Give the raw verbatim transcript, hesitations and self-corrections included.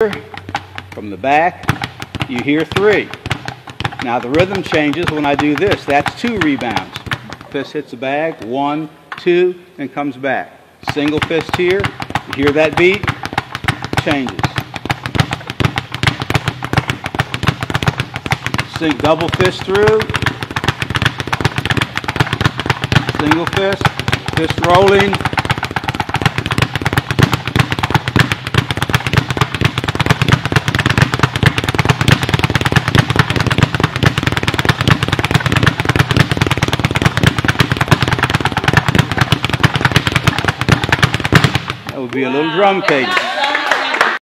from the back, you hear three. Now the rhythm changes when I do this. That's two rebounds. Fist hits the bag, one, two, and comes back. Single fist here, you hear that beat, changes. Sing double fist through, single fist, fist rolling. That would be a little drum cadence.